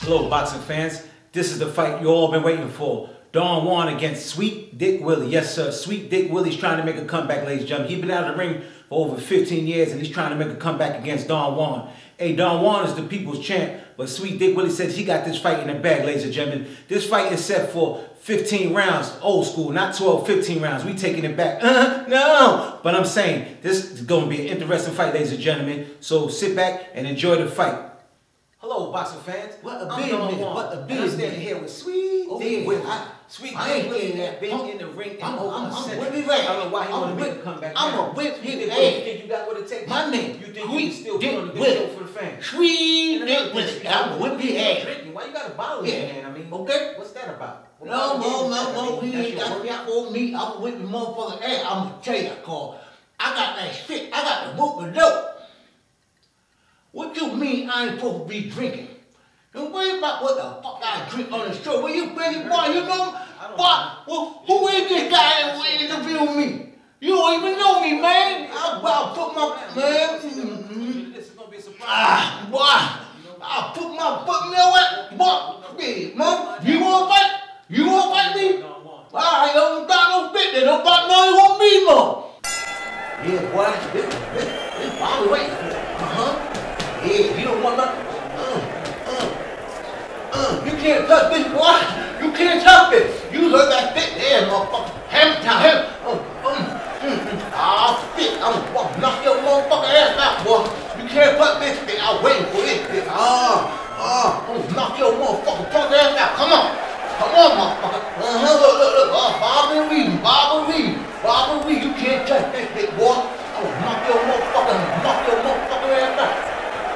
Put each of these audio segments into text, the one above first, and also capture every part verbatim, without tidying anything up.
Hello, boxing fans. This is the fight you all been waiting for. Don Juan against Sweet Dick Willie. Yes, sir. Sweet Dick Willie's trying to make a comeback, ladies and gentlemen. He's been out of the ring for over fifteen years, and he's trying to make a comeback against Don Juan. Hey, Don Juan is the people's champ, but Sweet Dick Willie says he got this fight in the bag, ladies and gentlemen. This fight is set for fifteen rounds, old school, not twelve, fifteen rounds. We taking it back. Uh, no! But I'm saying, this is going to be an interesting fight, ladies and gentlemen. So sit back and enjoy the fight. Hello, boxing fans. What a I'm big Don man. Juan. What a big I'm standing man. here with Sweet Oh, Dick yeah. Willie. I- Sweet I Dick ain't Willie getting that that. been I'm- in the ring in I'm- over I'm- a I'm century. whip his ass. I don't know why he I'm want to make whip- a comeback I'm now. gonna whip his Dick ass. Willie, you think you got what it takes? My name, You think you Sweet can still Dick put on a good Willie. show for the fans? Sweet And Dick another Willie. thing, I'm gonna whip his you ass. drinking. Why you got a bottle in Yeah. your hand? I mean, Okay. what's that about? What No, kind of game no, is no, that? no. I mean, He that's ain't your got work. that for me. I'm whip the motherfucker ass. I'm gonna tell you, cause I got that shit. I got the book of dope. What you mean I ain't supposed to be drinking? Don't worry about what the fuck I drink on the show. Where you been, boy? You know, boy, well, who is this guy that will interview me? You don't even know me, man. I, I'll put my, man. Mm-hmm. This is gonna be a surprise. Ah, boy, I'll put my foot in there, what? Boy, yeah, man, you wanna fight? You wanna fight me? All right, don't got no fit there. Don't got nothing on me, no. Yeah, boy, this, this, this body weight. Uh-huh. Yeah, you don't want nothing. Uh, uh, uh, you can't touch this, boy. You can't touch this. You heard that fit there, motherfucker. Hammer time, hammer. Um, um, mm, mm. Ah, fit. I'm gonna knock your motherfucking ass out, boy. You can't touch this fit. I'm waiting for this fit. Ah, ah, I'm gonna knock your motherfucking punk ass out. Come on. Come on, motherfucker. Uh-huh, look, look, look. Uh, Bobby Reed, Bobby Reed, Bobby Reed. You can't touch this fit, boy. I'm gonna knock your motherfucking, knock your motherfucking ass out.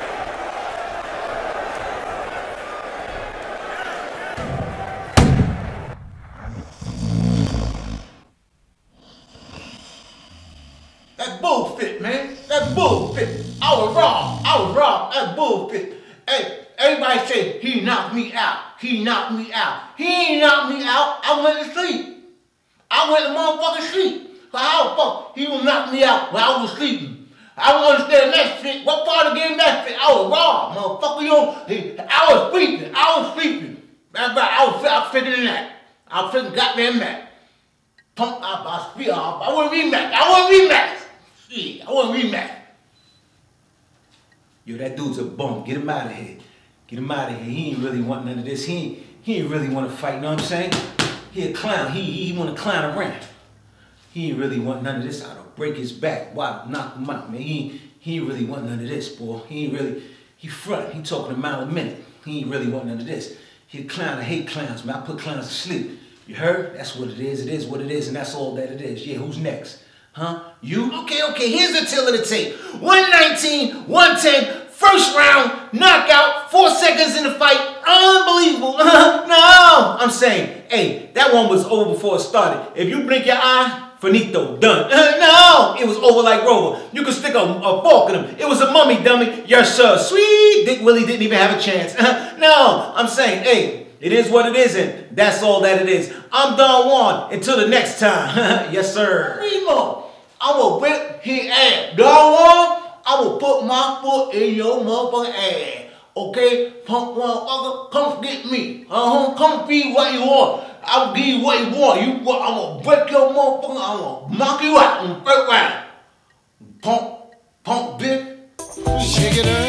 That bullshit, man. That bullshit. I was wrong. I was wrong. That bullshit. Hey, everybody say he knocked me out. He knocked me out. He ain't knocked me out. I went to sleep. I went to motherfucking sleep. So how the fuck he gonna knock me out when I was sleeping? I don't understand that shit. What part of the game that shit? I was wrong, motherfucker. You know, he, I was sleeping. I was sleeping. That's right. I was, I was fitting in that. I was fitting goddamn that. Pump, I, I, I, I want to rematch. I want to rematch. Shit, I want to rematch. Yo, that dude's a bum. Get him out of here. Get him out of here. He ain't really want none of this. He ain't, he ain't really want to fight, you know what I'm saying? He a clown. He, he want to clown around. He ain't really want none of this. I'll break his back. Wow, knock him out, man. He ain't, he ain't really want none of this, boy. He ain't really, he front. He talking a mile a minute. He ain't really want none of this. He a clown. I hate clowns, man. I put clowns to sleep. You heard? That's what it is. It is what it is, and that's all that it is. Yeah, who's next? Huh? You? Okay, okay, here's the tale of the tape. one nineteen, one ten, first round, knockout, four seconds in the fight. Unbelievable. No, I'm saying, hey, that one was over before it started. If you blink your eye, finito, done. No, it was over like Rover. You could stick a, a fork in him. It was a mummy, dummy. Yes, sir. Sweet Dick Willie didn't even have a chance. No, I'm saying, hey, it is what it is, and that's all that it is. I'm Don Juan. Until the next time. Yes, sir. Remo, I'm gonna whip his ass. Don Juan, I'm gonna put my foot in your motherfucking ass. Okay? Punk motherfucker, come get me. Uh-huh. Come feed what you want. I'll give you what you want. You what? I'm gonna break your motherfucker. I'm gonna knock you out in the first round. Punk, punk bitch. Shake it up.